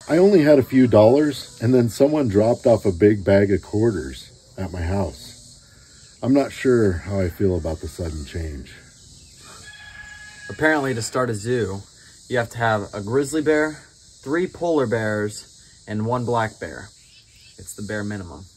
I only had a few dollars, and then someone dropped off a big bag of quarters at my house. I'm not sure how I feel about the sudden change. Apparently, to start a zoo, you have to have a grizzly bear, 3 polar bears, and 1 black bear. It's the bare minimum.